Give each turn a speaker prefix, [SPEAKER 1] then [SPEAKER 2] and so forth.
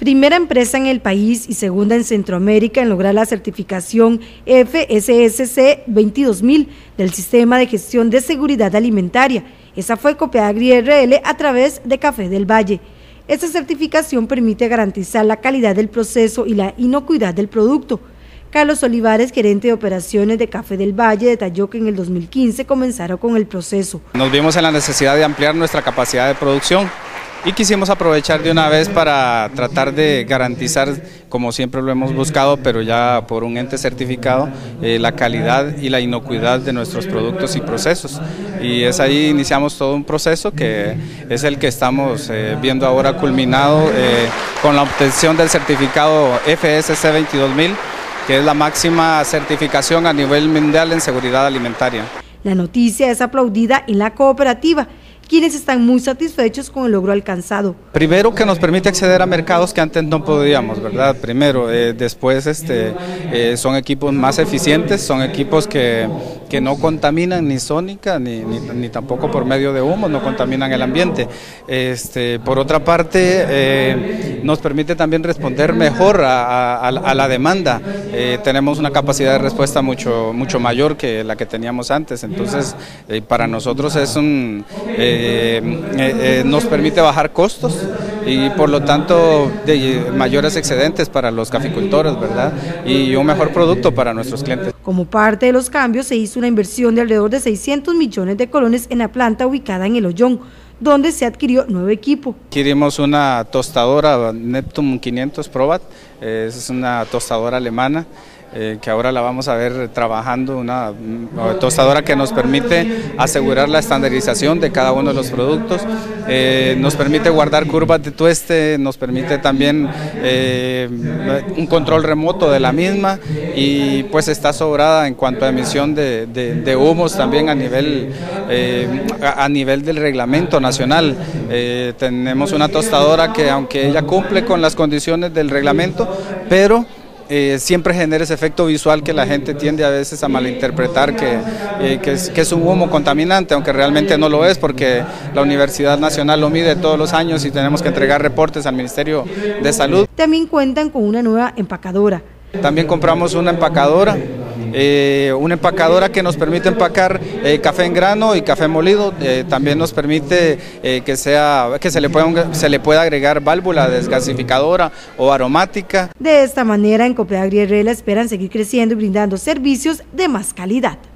[SPEAKER 1] primera empresa en el país y segunda en Centroamérica en lograr la certificación FSSC 22000 del Sistema de Gestión de Seguridad Alimentaria. Esa fue Copeagri RL a través de Café del Valle. Esta certificación permite garantizar la calidad del proceso y la inocuidad del producto. Carlos Olivares, gerente de operaciones de Café del Valle, detalló que en el 2015 comenzaron con el proceso.
[SPEAKER 2] Nos vimos en la necesidad de ampliar nuestra capacidad de producción y quisimos aprovechar de una vez para tratar de garantizar, como siempre lo hemos buscado, pero ya por un ente certificado, la calidad y la inocuidad de nuestros productos y procesos. Y es ahí iniciamos todo un proceso que es el que estamos viendo ahora culminado con la obtención del certificado FSC 22000, que es la máxima certificación a nivel mundial en seguridad alimentaria.
[SPEAKER 1] La noticia es aplaudida en la cooperativa, quienes están muy satisfechos con el logro alcanzado.
[SPEAKER 2] Primero, que nos permite acceder a mercados que antes no podíamos, ¿verdad? Primero, después son equipos más eficientes, son equipos que no contaminan ni sónica ni tampoco por medio de humo, no contaminan el ambiente. Por otra parte, nos permite también responder mejor a la demanda. Tenemos una capacidad de respuesta mucho mayor que la que teníamos antes, entonces para nosotros es nos permite bajar costos y por lo tanto mayores excedentes para los caficultores, ¿verdad? Y un mejor producto para nuestros clientes.
[SPEAKER 1] Como parte de los cambios se hizo una inversión de alrededor de 600 millones de colones en la planta ubicada en El Ollón, donde se adquirió nuevo equipo.
[SPEAKER 2] Adquirimos una tostadora Neptune 500 Probat, es una tostadora alemana, que ahora la vamos a ver trabajando, una tostadora que nos permite asegurar la estandarización de cada uno de los productos, nos permite guardar curvas de tueste, nos permite también un control remoto de la misma y pues está sobrada en cuanto a emisión de humos también a nivel del reglamento nacional. Tenemos una tostadora que, aunque ella cumple con las condiciones del reglamento, pero siempre genera ese efecto visual que la gente tiende a veces a malinterpretar que es un humo contaminante, aunque realmente no lo es, porque la Universidad Nacional lo mide todos los años y tenemos que entregar reportes al Ministerio de Salud.
[SPEAKER 1] También cuentan con una nueva empacadora.
[SPEAKER 2] También compramos una empacadora que nos permite empacar café en grano y café molido. También nos permite que se le pueda agregar válvula desgasificadora o aromática.
[SPEAKER 1] De esta manera, en Copeagri RL esperan seguir creciendo y brindando servicios de más calidad.